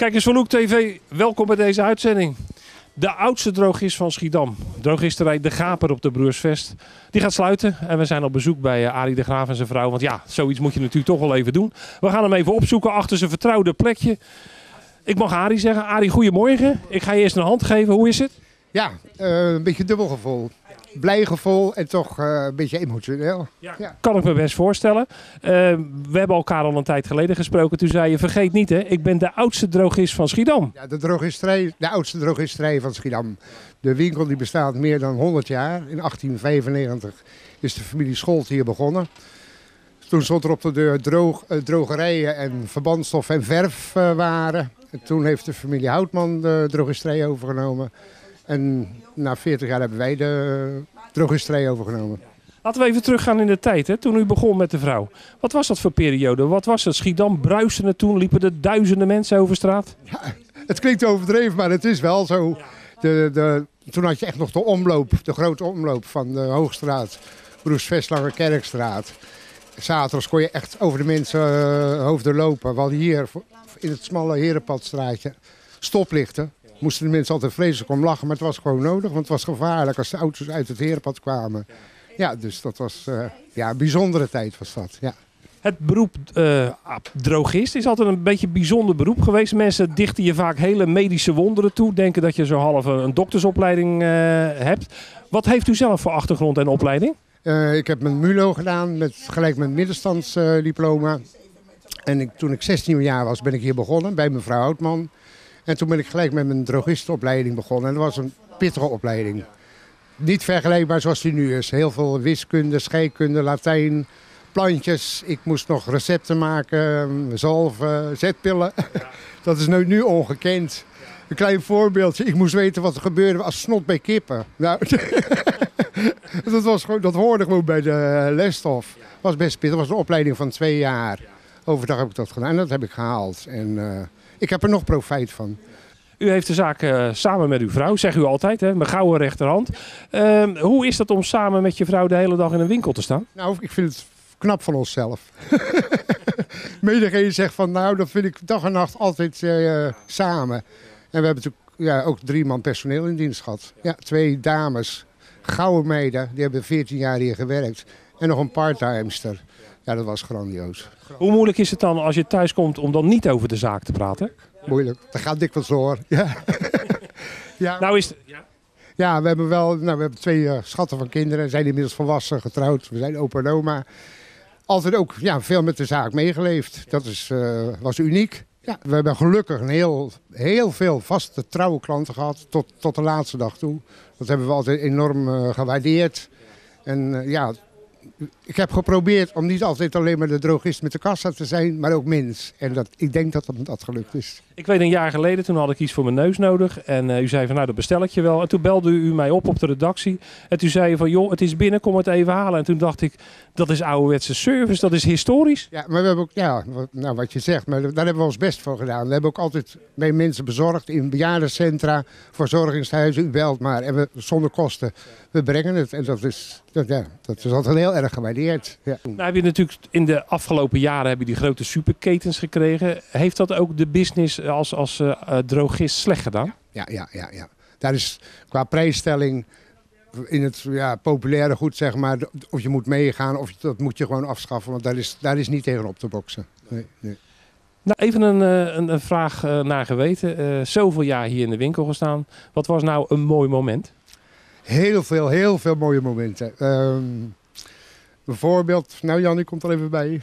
Kijkers van Hoek TV, welkom bij deze uitzending. De oudste drogist van Schiedam, drogisterij De Gaper op de Broersvest, die gaat sluiten. En we zijn op bezoek bij Arie de Graaf en zijn vrouw, want ja, zoiets moet je natuurlijk toch wel even doen. We gaan hem even opzoeken achter zijn vertrouwde plekje. Ik mag Arie zeggen. Arie, goedemorgen. Ik ga je eerst een hand geven. Hoe is het? Ja, een beetje dubbel gevoel. Blij gevoel en toch een beetje emotioneel. Ja. Kan ik me best voorstellen. We hebben elkaar al een tijd geleden gesproken. Toen zei je, vergeet niet hè, ik ben de oudste drogist van Schiedam. Ja, de oudste drogisterij van Schiedam. De winkel die bestaat meer dan 100 jaar. In 1895 is de familie Scholt hier begonnen. Toen stond er op de deur drogerijen en verbandstof en verf waren. En toen heeft de familie Houtman de drogisterij overgenomen. En na 40 jaar hebben wij de drogisterij overgenomen. Laten we even teruggaan in de tijd, hè? Toen u begon met de vrouw. Wat was dat voor periode? Wat was het? Schiedam bruiste toen, liepen er duizenden mensen over straat? Ja, het klinkt overdreven, maar het is wel zo. Toen had je echt nog de omloop, de grote omloop van de Hoogstraat, Broersvest, Lange Kerkstraat. Zaterdags kon je echt over de mensen hoofden lopen. We hadden hier in het smalle Herenpadstraatje stoplichten. Moesten de mensen altijd vreselijk om lachen, maar het was gewoon nodig. Want het was gevaarlijk als de auto's uit het Herenpad kwamen. Ja, dus dat was een bijzondere tijd was dat. Ja. Het beroep drogist is altijd een beetje een bijzonder beroep geweest. Mensen dichten je vaak hele medische wonderen toe. Denken dat je zo half een doktersopleiding hebt. Wat heeft u zelf voor achtergrond en opleiding? Ik heb mijn MULO gedaan, gelijk met middenstandsdiploma. En toen ik 16 jaar was, ben ik hier begonnen bij mevrouw Houtman. En toen ben ik gelijk met mijn drogistenopleiding begonnen. En dat was een pittige opleiding. Niet vergelijkbaar zoals die nu is. Heel veel wiskunde, scheikunde, Latijn, plantjes. Ik moest nog recepten maken, zalven, zetpillen. Dat is nu ongekend. Een klein voorbeeldje. Ik moest weten wat er gebeurde als snot bij kippen. Nou, dat hoorde gewoon bij de lesstof. Dat was best pittig. Dat was een opleiding van 2 jaar. Overdag heb ik dat gedaan en dat heb ik gehaald. En ik heb er nog profijt van. U heeft de zaak samen met uw vrouw, zegt u altijd, hè, mijn gouden rechterhand. Hoe is dat om samen met je vrouw de hele dag in een winkel te staan? Nou, ik vind het knap van onszelf. Menigeen zegt van, nou, dat vind ik dag en nacht altijd samen. En we hebben natuurlijk ook 3 man personeel in dienst gehad. Ja, 2 dames, gouden meiden, die hebben 14 jaar hier gewerkt. En nog een parttimester. Ja, dat was grandioos. Hoe moeilijk is het dan als je thuis komt om dan niet over de zaak te praten? Moeilijk, dat gaat dikwijls door. Ja. Ja. Nou is Ja, we hebben 2 schatten van kinderen, zijn inmiddels volwassen, getrouwd. We zijn opa en oma. Altijd ook veel met de zaak meegeleefd. Dat was uniek. Ja, we hebben gelukkig heel veel vaste trouwe klanten gehad, tot de laatste dag toe. Dat hebben we altijd enorm gewaardeerd. En ik heb geprobeerd om niet altijd alleen maar de drogist met de kassa te zijn, maar ook mens. En ik denk dat dat gelukt is. Ik weet een jaar geleden, toen had ik iets voor mijn neus nodig. En u zei van, nou dat bestel ik je wel. En toen belde u mij op de redactie. En toen zei je van, joh, het is binnen, kom het even halen. En toen dacht ik, dat is ouderwetse service, dat is historisch. Ja, maar we hebben ook, wat je zegt, maar daar hebben we ons best voor gedaan. We hebben ook altijd bij mensen bezorgd in bejaardencentra, verzorgingshuizen. U belt maar en we zonder kosten. We brengen het en dat is altijd heel erg gewaardeerd. Ja. Nou heb je natuurlijk in de afgelopen jaren die grote superketens gekregen. Heeft dat ook de business als drogist slecht gedaan? Ja. Daar is qua prijsstelling in het populaire goed, zeg maar, of je moet meegaan of dat moet je gewoon afschaffen. Want daar is niet tegen op te boksen. Nee. Nou, even een vraag naar geweten. Zoveel jaar hier in de winkel gestaan. Wat was nou een mooi moment? Heel veel mooie momenten. Bijvoorbeeld, nou Jan, ik kom er even bij.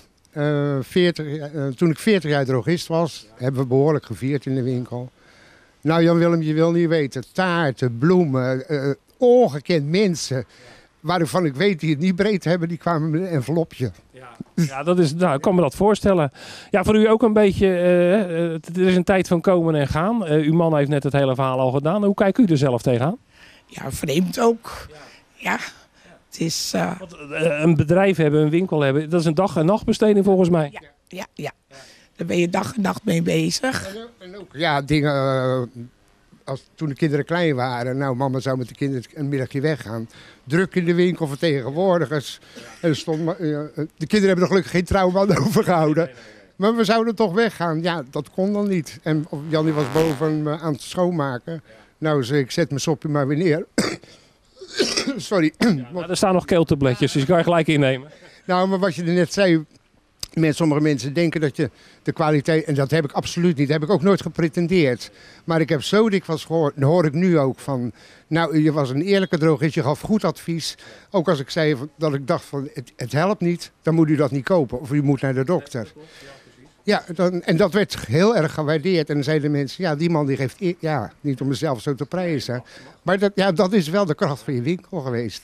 Toen ik 40 jaar drogist was, hebben we behoorlijk gevierd in de winkel. Nou Jan Willem, je wil niet weten. Taarten, bloemen, ongekend mensen. Waarvan ik weet die het niet breed hebben, die kwamen met een envelopje. Ja, ik kan me dat voorstellen. Ja, voor u ook een beetje, er is een tijd van komen en gaan. Uw man heeft net het hele verhaal al gedaan. Hoe kijkt u er zelf tegenaan? Ja, vreemd ook. Ja, het is... Een bedrijf hebben, een winkel hebben, dat is een dag- en nachtbesteding volgens mij. Ja. Daar ben je dag en nacht mee bezig. En ook dingen... Toen de kinderen klein waren, nou mama zou met de kinderen een middagje weggaan. Druk in de winkel, vertegenwoordigers. En de kinderen hebben er gelukkig geen trouwman overgehouden. Maar we zouden toch weggaan. Ja, dat kon dan niet. En Jannie was boven me aan het schoonmaken. Nou, zei ik, zet mijn sopje maar weer neer. Sorry. Nou, er staan nog keeltabletjes, dus ik kan je gelijk innemen. Nou, maar wat je er net zei, sommige mensen denken dat je de kwaliteit, en dat heb ik absoluut niet, dat heb ik ook nooit gepretendeerd. Maar ik heb zo dikwijls gehoord, dat hoor ik nu ook van, nou, je was een eerlijke drogist, je gaf goed advies. Ook als ik zei dat ik dacht van, het helpt niet, dan moet u dat niet kopen of u moet naar de dokter. Ja, en dat werd heel erg gewaardeerd. En dan zeiden mensen, ja, die man die geeft, ja, niet om mezelf zo te prijzen. Maar dat is wel de kracht van je winkel geweest.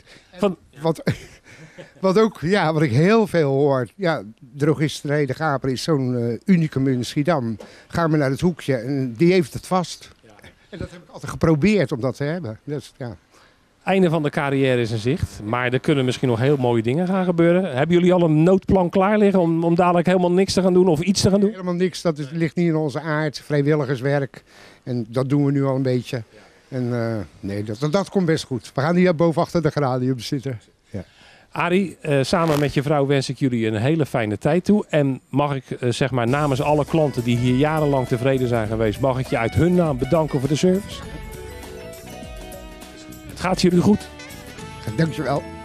Wat ook, ja, wat ik heel veel hoor. Ja, drogisterij De Gaper is zo'n unicum in Schiedam. Ga maar naar het hoekje en die heeft het vast. Ja. En dat heb ik altijd geprobeerd om dat te hebben. Dus, ja. Einde van de carrière is in zicht, maar er kunnen misschien nog heel mooie dingen gaan gebeuren. Hebben jullie al een noodplan klaar liggen om dadelijk helemaal niks te gaan doen of iets te gaan doen? Helemaal niks, ligt niet in onze aard. Vrijwilligerswerk en dat doen we nu al een beetje. En nee, dat komt best goed. We gaan hier boven achter de geranium zitten. Ja. Arie, samen met je vrouw wens ik jullie een hele fijne tijd toe. En mag ik zeg maar namens alle klanten die hier jarenlang tevreden zijn geweest, mag ik je uit hun naam bedanken voor de service? Het gaat jullie goed. Dankjewel.